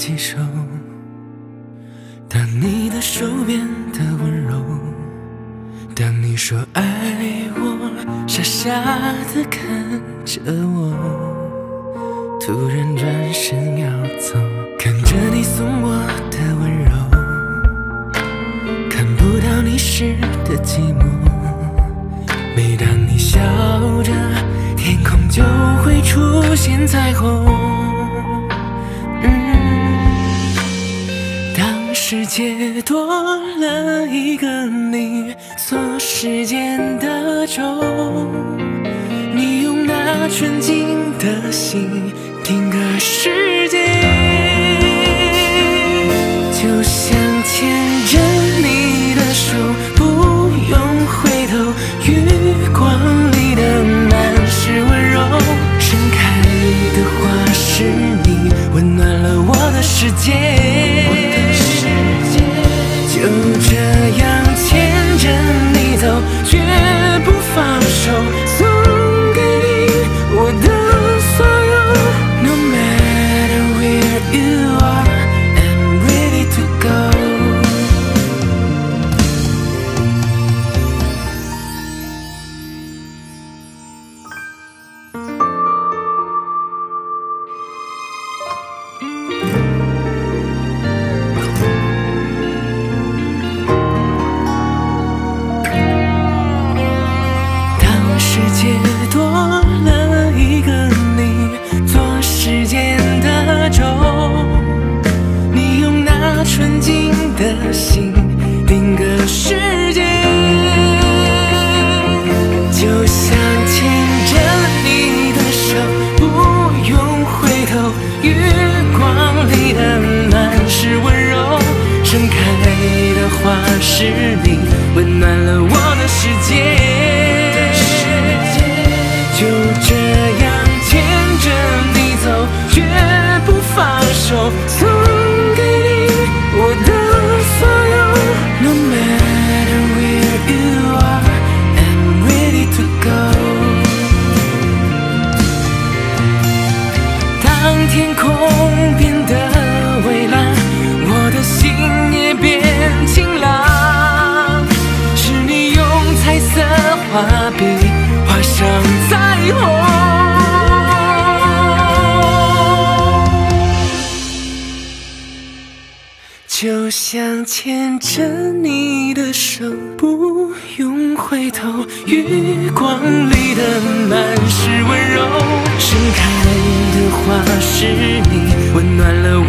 起手，当你的手变得温柔，当你说爱我，傻傻地看着我，突然转身要走，看着你送我的温柔，看不到你时的寂寞。每当你笑着，天空就会出现彩虹。当世界多了一个你，做时间的钟，你用那纯净的心定格时间，就像牵着你的手，不用回头，月光里的满是温柔，盛开的花是你，温暖了我的世界。就这样牵着你走，绝不放手，送给你我的所有。No matter where you are, I'm ready to go。世界多了一个你，做时间的钟，你用那纯净的心定格时间，就像牵着你的手，不用回头，月光里的满是温柔，盛开的花是你，温暖了我的世界。就这样牵着你走，绝不放手，送给你我的所有。No matter where you are, I'm ready to go。 当天空变得蔚蓝，我的心也变晴朗，是你用彩色画笔画上彩虹，就像牵着你的手，不用回头，月光里的满是温柔，盛开的花是你，温暖了